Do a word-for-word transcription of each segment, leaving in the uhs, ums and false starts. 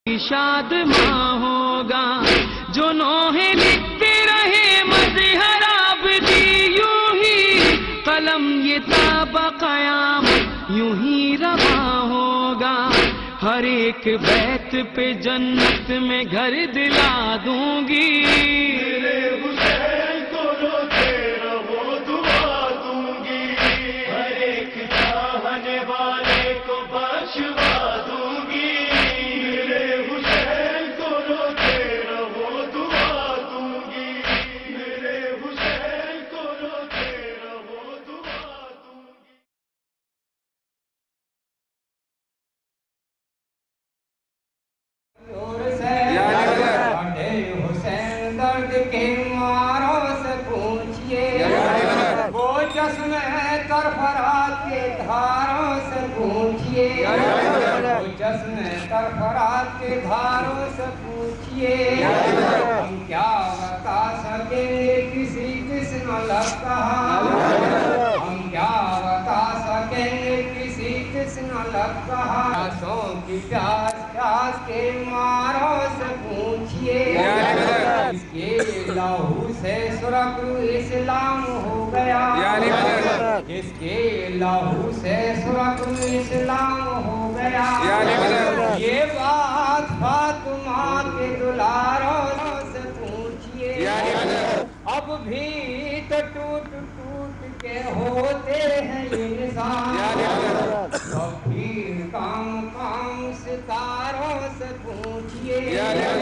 شاد ماں ہوگا جو نوحے لکھتے رہے مظہر عابدی، یوں ہی قلم یہ تا بقیامت یوں ہی رواں ہوگا، ہر ایک بیت پہ جنت میں گھر دلا دوں گی، میرے حسین کو روتے رہو دعا دوں گی، ہر ایک چاہنے والے کو بخشوا دوں گی، میرے حسین کو روتے رہو دعا دوں گی، میرے حسین کو روتے رہو دعا دوں گی۔ حسین درد کے ماروں سے پوچھئے، وہ جسم سرفراز کے دھاروں سے پوچھئے، وہ جسم سرفراز کے دھاروں سے پوچھئے، ہم کیا بتا سکیں گے کسی قسم لگ کہا، ہم کیا بتا سکیں گے کسی قسم لگ کہا، پیاسوں کی پیاس پیاس کے ماروں سے پوچھئے، اس کے لہو سے سرخ اسلام ہو گیا، اس کے لہو سے سرخ اسلام ہو گیا، یہ بات فاطمہ کے دلاروں سے پوچھئے، اب بھی تو ٹوٹ ٹوٹ کے ہوتے ہیں انسان، اب بھی کام کام ستاروں سے پوچھئے،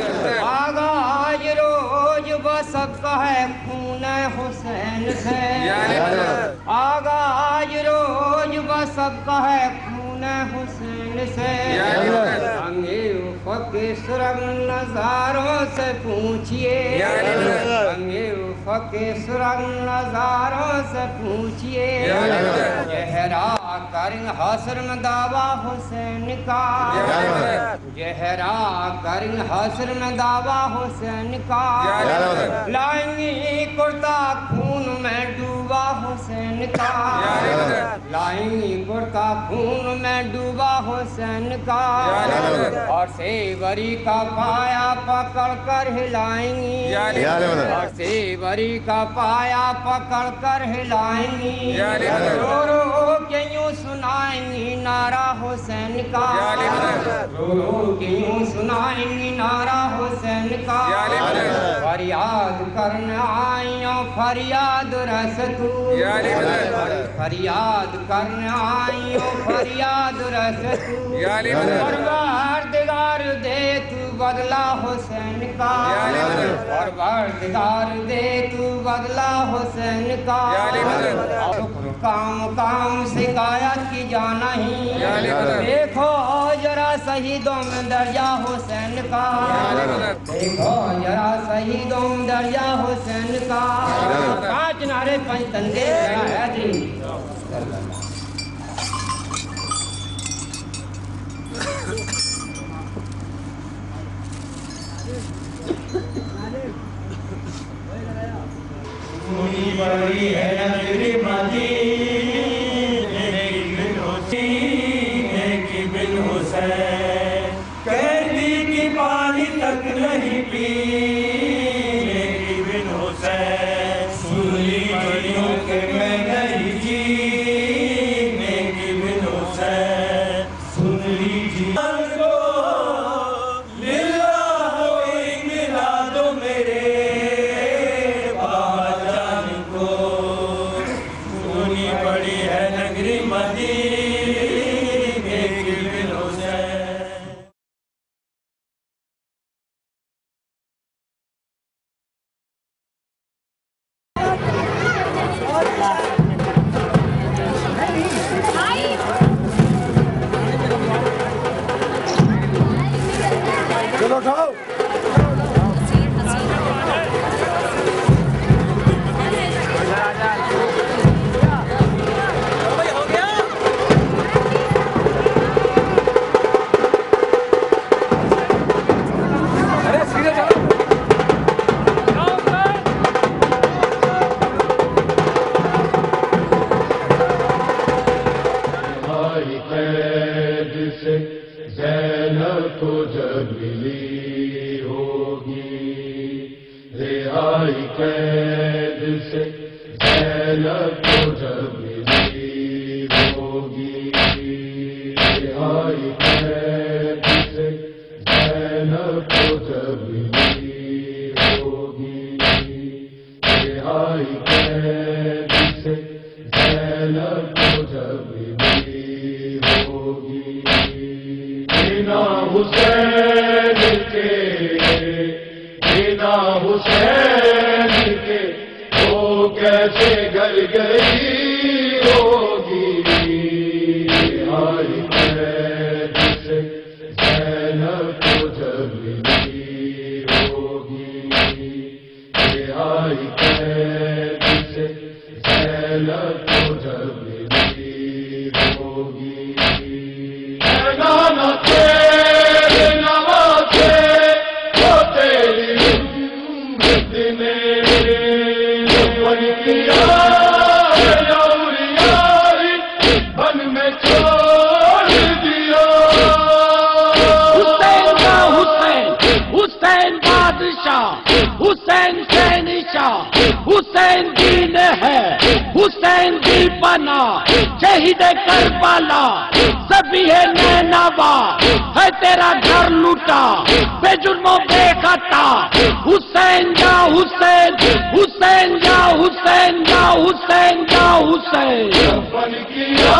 آغاز روز بسک ہے خون حسین سے، آغاز روز بسک ہے خون حسین سے، رنگ افق سرخ نظاروں سے پوچھئے، رنگ افق سرخ نظاروں سے پوچھئے، چہرہ کریں حسر میں دعویٰ حسین کا، چہرہ کریں حسر میں دعویٰ حسین کا، لائیں گے کرتا خون میں ڈوبا حسین کا، لائیں گے کرتا خون میں ڈوبا حسین کا، اور سیوری کا پایا پکڑ کر ہلائیں گی، اور سیوری کا پایا پکڑ کر ہلائیں گی، رو رو کے یوں سنائیں گی نعرہ حسین کا، رو رو کے یوں سنائیں گی نعرہ حسین کا، فریاد کرنے آئیوں فریاد رستو، فریاد کرنے آئیوں فریاد رستو، پروردگار دے تو بدلہ حسین کا، پروردگار دے تو بدلہ حسین کا، کام کام شکایت کی جانا ہی، دیکھو ذرا شہیدوں میں دریا حسین کا، دیکھو ذرا شہیدوں میں دریا حسین کا، پانچ نعرے پنج تندے ہے جی، سنی بڑی ہے نگری مدینے کی بن حسین کی بن حسین، قیدی کی پانی تک نہیں پینے کی بن حسین، سنی بڑیوں کے میں نہیں جینے کی بن حسین، سن لیجیے چلو کھاؤ زینب کو جب ملی ہوگی، رہائی قید سے زینب کو جب ملی ہوگی، رہائی قید سے زینب کو جب ملی ہوگی، رہائی قید سے زینب کو جب ملی ہوگی، بنا حسین کے بنا حسین کے وہ کیسے گل گئی ہوگی، رہائی قید سے زینب کو جب ملی ہوگی، رہائی قید سے زینب کو جب ملی ہوگی، نانا تیرے نوازے وہ تیری امت نے بن کیا اولیاء بن میں چھوڑ دیا، حسین کا حسین، حسین بادشاہ، حسین شہنشاہ، حسین دین ہے، حسین دی بنا، شہید کربلا، ذبیح نینوا، ہے تیرا گھر لوٹا، بے جرم و بے خطا، حسین یا حسین، حسین یا حسین یا حسین یا حسین، بن کیا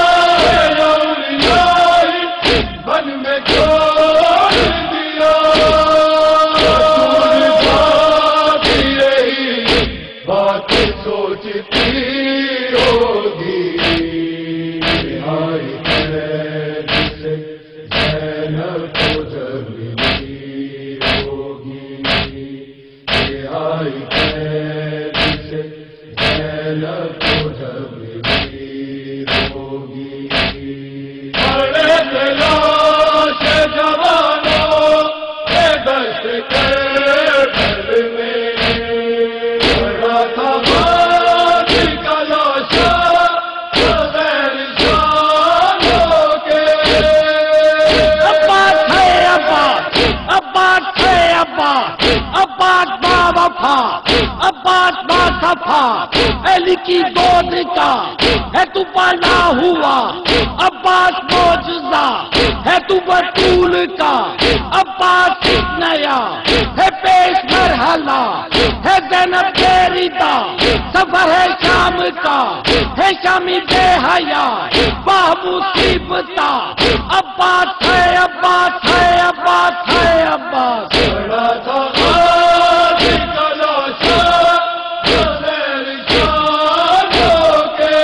اولیاء بن میں چھوڑ دیا، بات سوچتی ہوگی، رہائی قید سے زینب کو جب ملی ہوگی، رہائی قید سے زینب کو جب ملی ہوگی، بڑے تلاش جوانوں کے دست کے گھر میں عباس با وفا، عباس با صفا، علی کی گود کا ہے تو پالا ہوا، عباس معجزہ ہے تو بطول کا، عباس ایک نیا ہے پیش مرحلہ، ہے زینب تیریدہ سفر ہے شام کا، ہے شامی بے حیا با مصیبتا، عباس ہے عباس ہے عباس ہے عباس، بڑا تھا غازی کا لاشا حسین شانوں کے،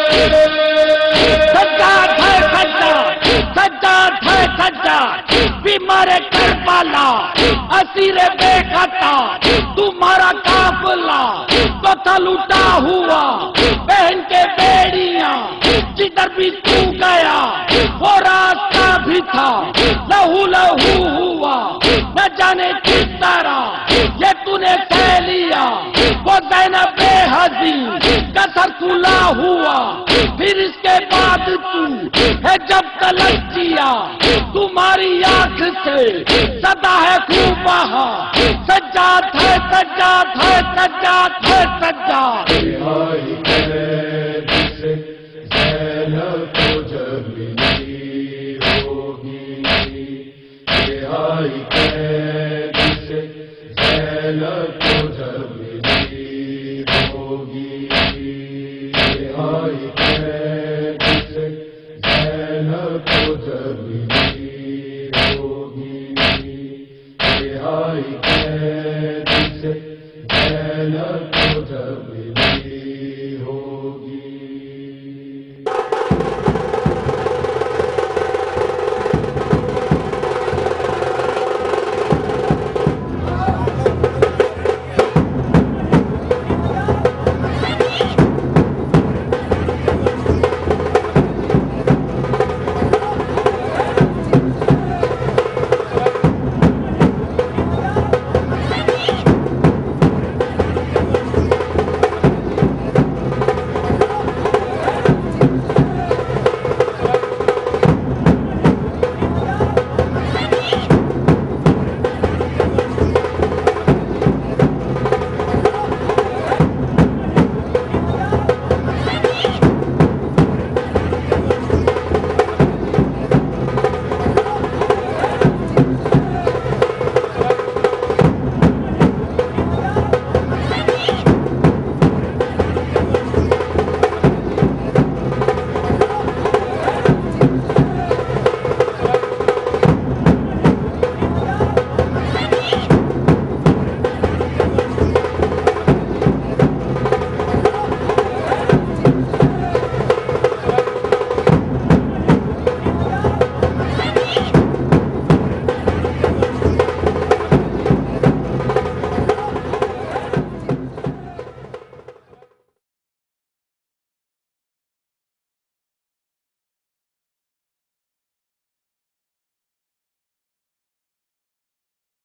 سجاد ہے سجاد، سجاد ہے سجاد، بیمار کربلا، اسیر بے خطا، تمہارا قافلہ تو تھا لوٹا ہوا، بہن کے بیڑیاں جدھر بھی تو گیا وہ راستہ بھی تھا، لہو لہو ہوا، نہ جانے کس طرح یہ تو نے سہ لیا، وہ زینب بے حزین کا سر کھلا ہوا، پھر اس کے بعد تو ہے جب تلک کیا، تمہاری آنکھ سے صدا ہے خوب بہا، سجاد ہے سجاد ہے سجاد ہے سجاد، رہائی قید سے زینب کو جب ملی ہوگی، رہائی قید سے زینب کو جب ملی ہوگی، رہائی قید سے زینب کو جب ملی ہوگی، رہائی قید سے زینب